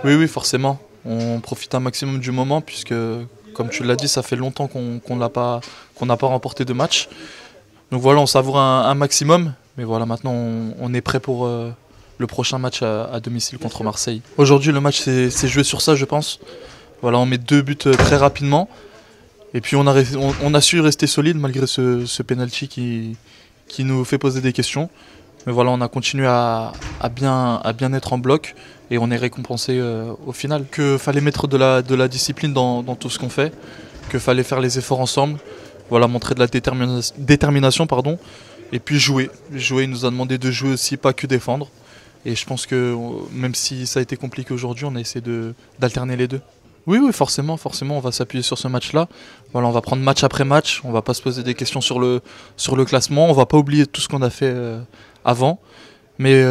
Oui, oui, forcément. On profite un maximum du moment puisque, comme tu l'as dit, ça fait longtemps qu'on n'a pas remporté de match. Donc voilà, on savoure un maximum. Mais voilà, maintenant, on est prêt pour le prochain match à domicile contre Marseille. Aujourd'hui, le match c'est joué sur ça, je pense. Voilà, on met 2 buts très rapidement. Et puis on a su rester solide malgré ce penalty qui nous fait poser des questions. Mais voilà, on a continué à bien être en bloc et on est récompensé au final. Que fallait mettre de la discipline dans tout ce qu'on fait, que fallait faire les efforts ensemble, voilà, montrer de la détermination, pardon, et puis jouer. Jouer, il nous a demandé de jouer aussi, pas que défendre. Et je pense que même si ça a été compliqué aujourd'hui, on a essayé d'alterner les deux. Oui, oui, forcément, on va s'appuyer sur ce match-là. Voilà, on va prendre match après match, on va pas se poser des questions sur le classement, on va pas oublier tout ce qu'on a fait avant, mais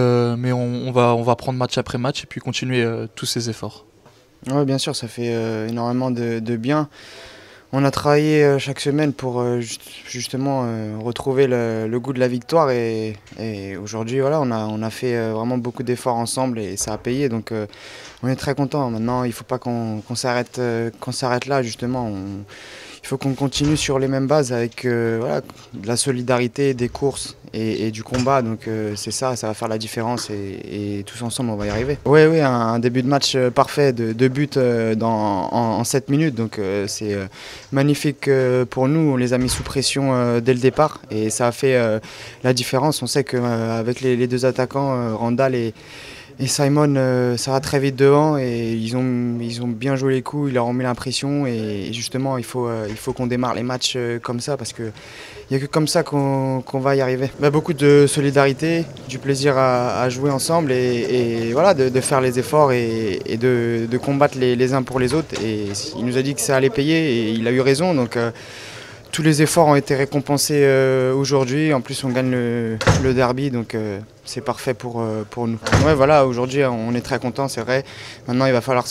on va prendre match après match et puis continuer tous ces efforts. Oui, bien sûr, ça fait énormément de bien. On a travaillé chaque semaine pour justement retrouver le goût de la victoire et aujourd'hui voilà, on a fait vraiment beaucoup d'efforts ensemble et ça a payé donc on est très content. Maintenant il ne faut pas qu'on s'arrête là justement. Il faut qu'on continue sur les mêmes bases avec voilà, de la solidarité, des courses et du combat. Donc c'est ça, ça va faire la différence et tous ensemble on va y arriver. Oui, oui, un début de match parfait, de buts en 7 minutes. Donc c'est magnifique pour nous. On les a mis sous pression dès le départ et ça a fait la différence. On sait qu'avec les deux attaquants, Randall et Simon, ça va très vite devant et ils ont bien joué les coups, ils leur ont mis l'impression et justement il faut qu'on démarre les matchs comme ça parce qu'il n'y a que comme ça qu'on va y arriver. Beaucoup de solidarité, du plaisir à jouer ensemble et voilà, de faire les efforts et de combattre les uns pour les autres. Et il nous a dit que ça allait payer et il a eu raison. Donc, tous les efforts ont été récompensés aujourd'hui. En plus, on gagne le derby, donc c'est parfait pour nous. Ouais, voilà, aujourd'hui, on est très contents, c'est vrai. Maintenant, il va falloir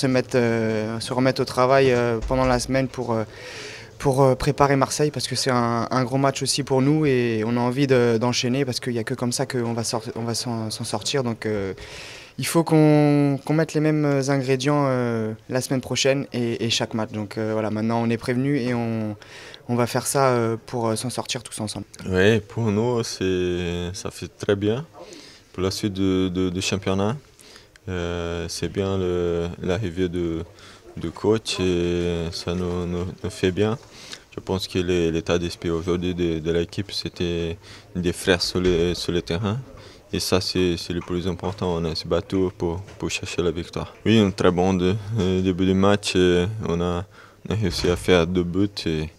se remettre au travail pendant la semaine pour préparer Marseille, parce que c'est un gros match aussi pour nous et on a envie d'enchaîner parce qu'il n'y a que comme ça qu'on va s'en sortir. Donc, il faut qu'on mette les mêmes ingrédients la semaine prochaine et chaque match. Donc voilà, maintenant on est prévenus et on va faire ça pour s'en sortir tous ensemble. Oui, pour nous, ça fait très bien. Pour la suite du championnat, c'est bien l'arrivée de coach et ça nous fait bien. Je pense que l'état d'esprit aujourd'hui de l'équipe, c'était des frères sur le terrain. Et ça, c'est le plus important. On a se battu pour chercher la victoire. Oui, un très bon début de match. On a réussi à faire 2 buts.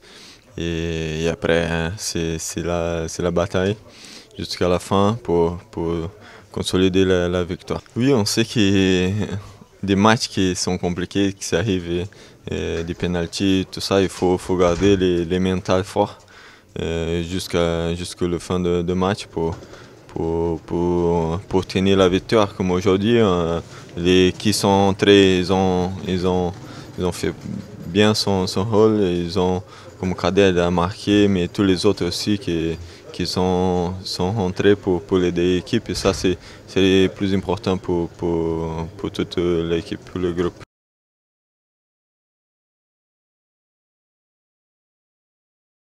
Et après, c'est la bataille jusqu'à la fin pour consolider la victoire. Oui, on sait que des matchs qui sont compliqués, qui arrivent, des pénaltys, tout ça, il faut garder les mentales forts jusqu'à la fin de match pour tenir la victoire. Comme aujourd'hui, les qui sont entrés, ils ont fait bien son rôle, ils ont comme Cadet a marqué, mais tous les autres aussi qui sont rentrés pour l'aider l'équipe. Et ça, c'est le plus important pour toute l'équipe, pour le groupe.